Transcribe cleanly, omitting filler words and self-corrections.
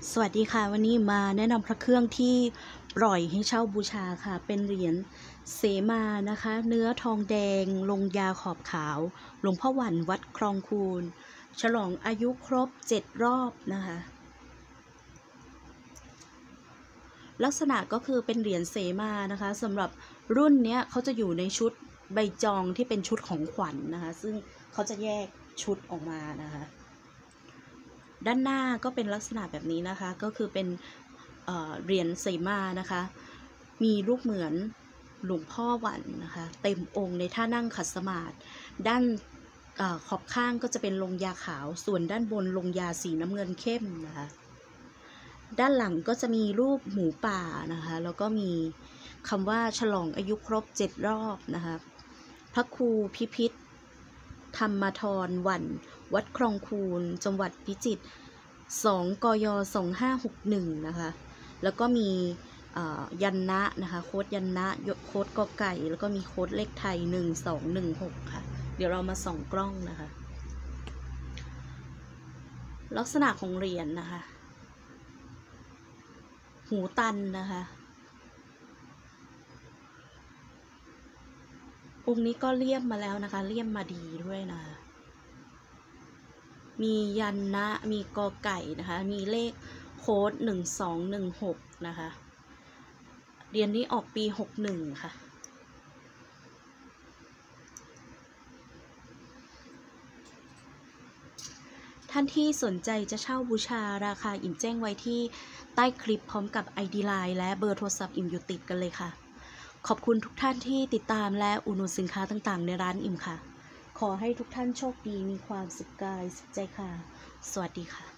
สวัสดีค่ะวันนี้มาแนะนำพระเครื่องที่ปล่อยให้เช่าบูชาค่ะเป็นเหรียญเสมานะคะเนื้อทองแดงลงยาขอบขาวหลวงพ่อหวันวัดคลองคูนฉลองอายุครบ7 รอบนะคะลักษณะก็คือเป็นเหรียญเสมานะคะสำหรับรุ่นนี้เขาจะอยู่ในชุดใบจองที่เป็นชุดของขวัญ นะคะซึ่งเขาจะแยกชุดออกมานะคะด้านหน้าก็เป็นลักษณะแบบนี้นะคะก็คือเป็นเหรียญเสมานะคะมีรูปเหมือนหลวงพ่อหวันนะคะเต็มองค์ในท่านั่งขัดสมาธิด้านขอบข้างก็จะเป็นลงยาขาวส่วนด้านบนลงยาสีน้ำเงินเข้มนะคะด้านหลังก็จะมีรูปหมูป่านะคะแล้วก็มีคำว่าฉลองอายุครบ7 รอบนะคะพระครูพิพิธธรรมธรหวันวัดคลองคูนจังหวัดพิจิตร2 กย 2561นะคะแล้วก็มียันนะนะคะโค้ดยันนะโค้ดกอไก่แล้วก็มีโค้ดเลขไทย1216ค่ะเดี๋ยวเรามาส่องกล้องนะคะลักษณะของเหรียญนะคะหูตันนะคะองค์นี้ก็เลี่ยมมาแล้วนะคะเลี่ยมมาดีด้วยนะคะมียันนะมีกอไก่นะคะมีเลขโค้ด1216นะคะเหรียญนี้ออกปี61ค่ะท่านที่สนใจจะเช่าบูชาราคาอิ่มแจ้งไว้ที่ใต้คลิปพร้อมกับ ID Line และเบอร์โทรศัพท์อิ่มอยู่ติดกันเลยค่ะขอบคุณทุกท่านที่ติดตามและอุดหนุนสินค้าต่างๆในร้านอิ่มค่ะขอให้ทุกท่านโชคดีมีความสุขกายสุขใจค่ะสวัสดีค่ะ